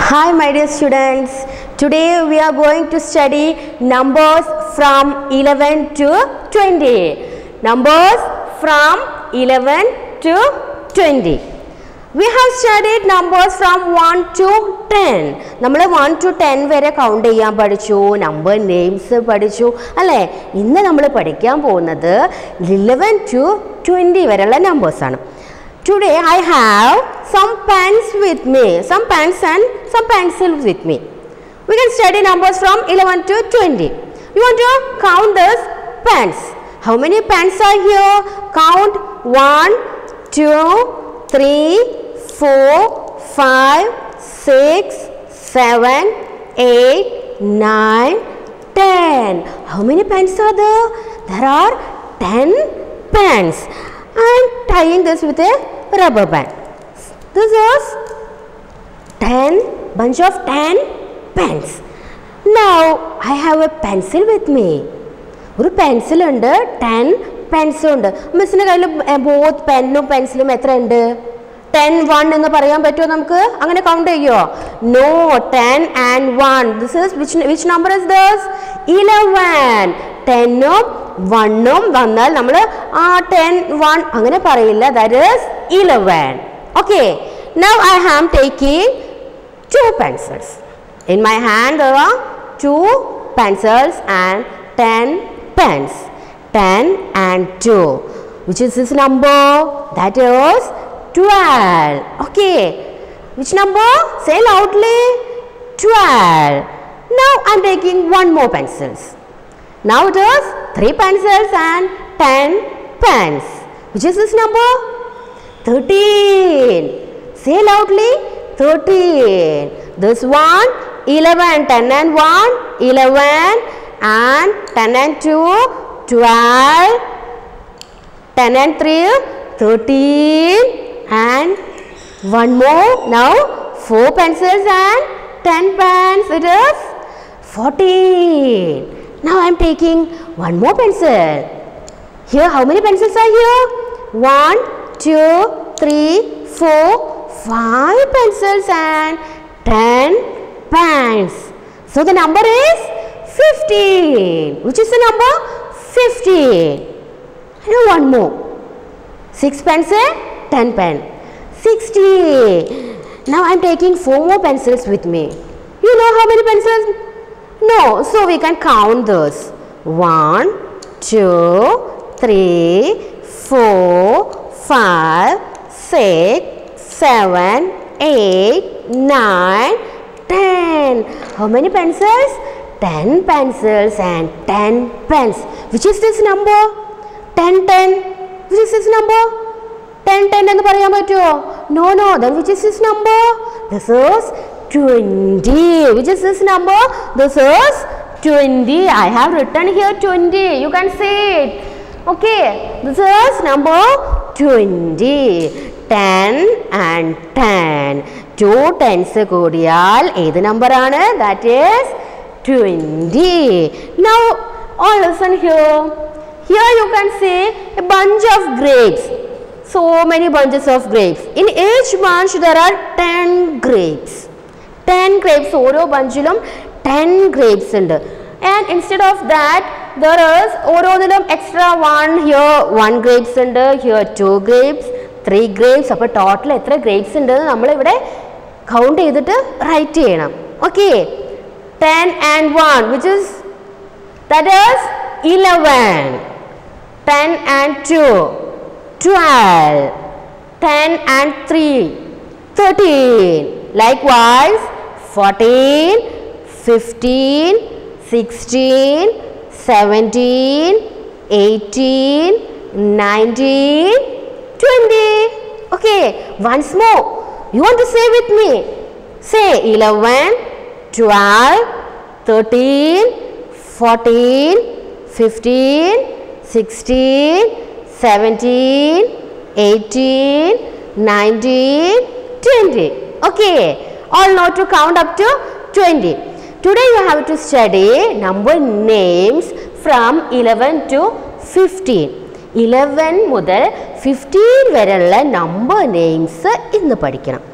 Hi my dear students, today we are going to study numbers from 11 to 20. Numbers from 11 to 20. We have studied numbers from 1 to 10. നമ്മൾ 1 to 10 വരെ count ചെയ്യാൻ പഠിച്ചു, number names പഠിച്ചു അല്ലേ. ഇന്ന് നമ്മൾ പഠിക്കാൻ പോകുന്നത് 11 to 20 വരെയുള്ള നമ്പേഴ്സ് ആണ്. Today I have some pens with me, some pens and some pencils with me. We can study numbers from 11 to 20. You want to count these pens. How many pens are here? Count 1, 2, 3, 4, 5, 6, 7, 8, 9, 10. How many pens are there? There are 10 pens. I am tying this with a rubber band. This is 10 bunch of 10 pens. Now I have a pencil with me. ഒരു pencil ഉണ്ട്, 10 pencil ഉണ്ട്. മിസ്സിൻ്റെ കയ്യിൽ both പെന്നും പെൻസിലും എത്ര ഉണ്ട്? 10, 1 എന്ന് പറയാൻ പറ്റുമോ നമുക്ക്? അങ്ങനെ കൗണ്ട് ചെയ്യുമോ? No, 10 and 1. This is which number is this? 11. 10ഉം 1ഉം വന്നാൽ നമ്മൾ 10, 1 അങ്ങനെ പറയില്ല. That is 11. Okay. Now I am taking 2 pencils. In my hand there are 2 pencils and 10 pens. 10 and 2. Which is this number? That is 12. Okay. Which number? Say loudly. 12. Now I am taking 1 more pencils. Now it is 3 pencils and 10 pens. Which is this number? 13. Say loudly. 13. This one 11. 10 and 1 11 and 10 and 2 12. 10 and 3 13 and 1 more. Now 4 pencils and 10 pens. It is 14. Now I am taking 1 more pencil. Here how many pencils are here? 1, 2, 3, 4, 5 pencils and 10 pens. So the number is 15. Which is the number? 15. And 1 more. 6 pencil, 10 pen. 60. Now I am taking 4 more pencils with me. You know how many pencils? No, so we can count those. 1, 2, 3, 4, 5, 6, 7, 8, 9, 10. How many pencils? 10 pencils and 10 pens. Which is this number? 10, 10. Which is this number? 10, 10 എന്ന് പറയാൻ പറ്റുമോ? No, no. Then which is this number? This is 20. Which is this number? This is 20. I have written here 20. You can see it. Okay. This is number 20. 10 and 10. 2 tens കൂടിയാൽ ഏത് number ആണ്? That is 20. Now all listen here. Here you can see a bunch of grapes. So many bunches of grapes. In each bunch there are 10 grapes. 10 grapes. ഓരോ ബഞ്ചിലും 10 grapes ഉണ്ട്. And instead of that there is ഓരോന്നിലും extra 1. Here 1 grapes ഉണ്ട്. Here 2 grapes. 3 grapes. അപ്പോൾ total എത്ര grapes ഉണ്ടെന്ന് നമ്മളിവിടെ count ചെയ്തിട്ട് റൈറ്റ് ചെയ്യണം. Okay. 10 and 1. Which is? That is 11. 10 and 2. 12. 10 and 3. 13. Likewise 14, 15, 16, 17, 18, 19, 20. Okay, once more. You want to say with me? Say 11, 12, 13, 14, 15, 16, 17, 18, 19, 20. Okay. All know to count up to 20. Today you have to study number names from 11 to 15. 11 മുതൽ 15 വരെയുള്ള number names ഇന്ന് പഠിക്കണം.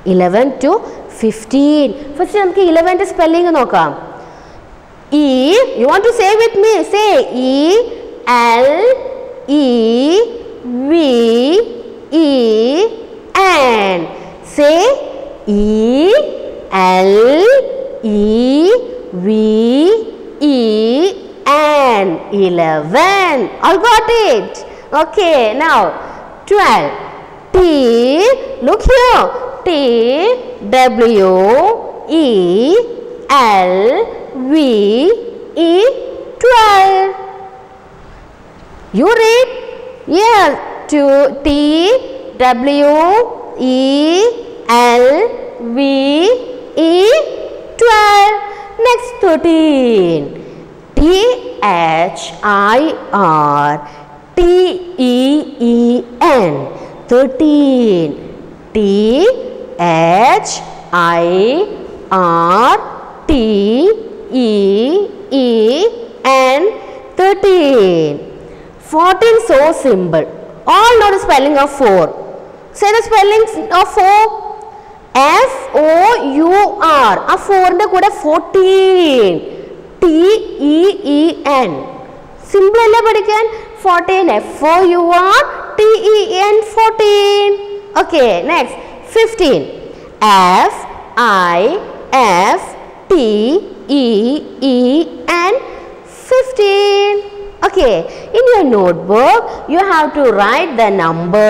11 to 15. First നമുക്ക് 11 spelling നോക്കാം. E, you want to say with me? Say E L E V E N. Say E L E V E N. 11. All got it? Okay, now 12. T, look here. T W E L V E 12. You read? Yes. T W E L V E 12. Next 13. T H I R T E E N. 13. T H I R T E E N. 13. 14 so simple. All know the spelling of 4. Say the spellings of 4. F O U R. A 4 inde kude 14. T E E N. Simple alle padikkan. 14 F O U R T E N. 14. Okay, next 15. F I F T E E N. 15. Okay, in your notebook you have to write the numbers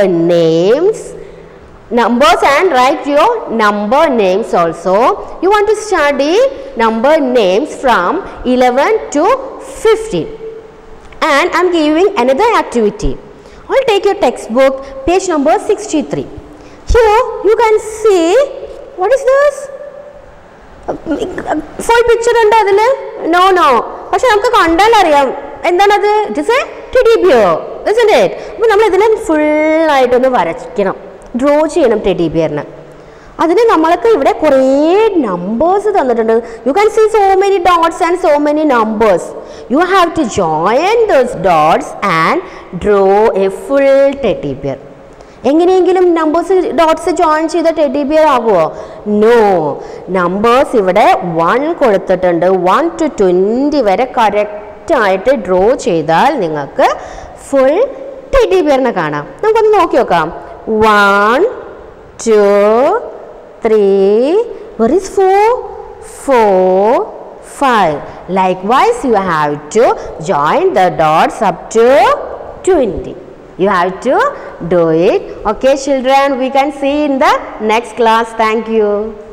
and write your number names also. You want to study number names from 11 to 15. And I am giving another activity. I'll take your textbook, page number 63. Here you can see, what is this? Full picture under adile? No. പക്ഷെ നമുക്ക് കണ്ടാൽ അറിയാം എന്താണത്? It is a teddy bear, isn't it? അപ്പോൾ നമ്മൾ ഇതിനെ ഫുള്ളായിട്ടൊന്ന് വരയ്ക്കണം, draw ചെയ്യണം ടെഡി ബിയറിന്. അതിന് നമ്മൾക്ക് ഇവിടെ കുറേ നമ്പേഴ്സ് തന്നിട്ടുണ്ട്. You can see so many dots and so many numbers. You have to join those dots and draw a full teddy bear. എങ്ങനെയെങ്കിലും നമ്പേഴ്സ് ഡോട്ട്സ് ജോയിൻ ചെയ്ത ടെഡി ബിയർ ആകുമോ? നോ. നമ്പേഴ്സ് ഇവിടെ 1 കൊടുത്തിട്ടുണ്ട്. 1 to 20 വരെ കറക്റ്റായിട്ട് draw ചെയ്താൽ നിങ്ങൾക്ക് full teddy ബിയറിനെ കാണാം. നമുക്കൊന്ന് നോക്കി നോക്കാം. 1 2 3. Where is 4? 4 5. Likewise, you have to join the dots up to 20. You have to do it. Okay, children, we can see in the next class. Thank you.